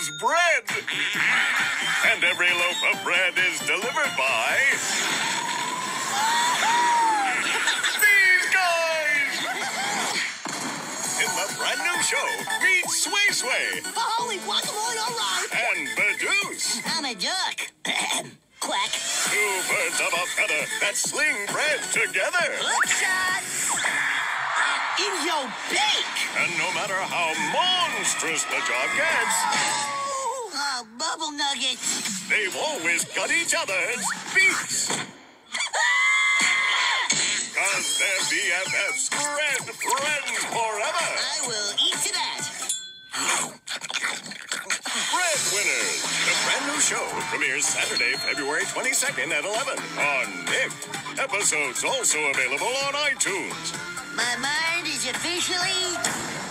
loves bread. And every loaf of bread is delivered by... these guys! In the brand new show, meet Sway Sway. Holy guacamole, all right. And Badoosh. I'm a duck. Quack. Two birds of a feather that sling bread together. Hook shot. In your beak. And no matter how monstrous the job gets, Oh, bubble nuggets. they've always got each other's beaks. Cause they're BFFs, bread friends forever. I will eat to that. Breadwinners, the brand new show, premieres Saturday, February 22nd at 11 on Nick. Episodes also available on iTunes. My mind is officially